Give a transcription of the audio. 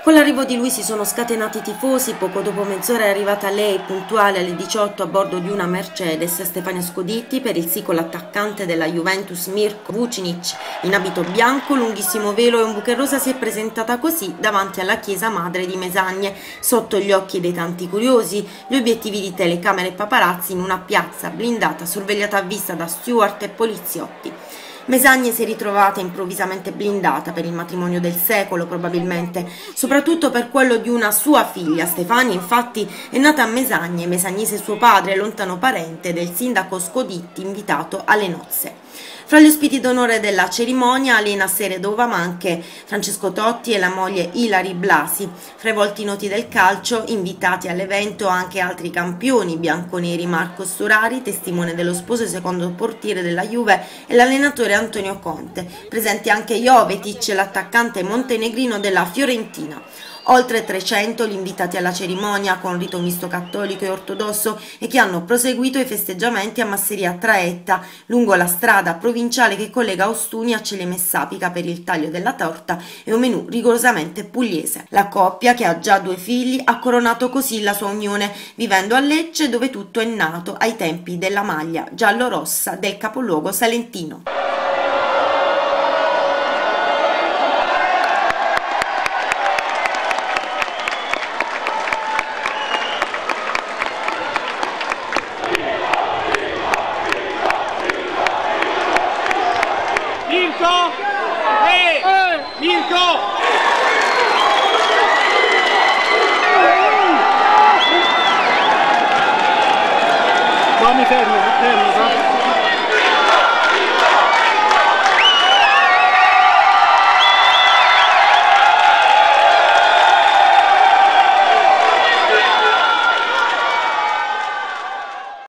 Con l'arrivo di lui si sono scatenati i tifosi, poco dopo mezz'ora è arrivata lei, puntuale alle 18 a bordo di una Mercedes, Stefania Scoditti, per il sì con l'attaccante della Juventus Mirko Vucinic. In abito bianco, lunghissimo velo e un bouquet rosa si è presentata così davanti alla chiesa madre di Mesagne, sotto gli occhi dei tanti curiosi, gli obiettivi di telecamere e paparazzi in una piazza blindata sorvegliata a vista da steward e poliziotti. Mesagne si è ritrovata improvvisamente blindata per il matrimonio del secolo, probabilmente, soprattutto per quello di una sua figlia. Stefania, infatti, è nata a Mesagne, mesagnese suo padre, lontano parente del sindaco Scoditti, invitato alle nozze. Fra gli ospiti d'onore della cerimonia, Alena Seredova, ma anche Francesco Totti e la moglie Ilari Blasi. Fra i volti noti del calcio, invitati all'evento anche altri campioni bianconeri: Marco Sturari, testimone dello sposo e secondo portiere della Juve, e l'allenatore Antonio Conte. Presenti anche Jovetic, l'attaccante montenegrino della Fiorentina. Oltre 300 gli invitati alla cerimonia, con rito misto cattolico e ortodosso, e che hanno proseguito i festeggiamenti a Masseria Traetta, lungo la strada provinciale che collega Ostuni a Celemessapica, per il taglio della torta e un menù rigorosamente pugliese. La coppia, che ha già 2 figli, ha coronato così la sua unione, vivendo a Lecce, dove tutto è nato ai tempi della maglia giallo-rossa del capoluogo salentino.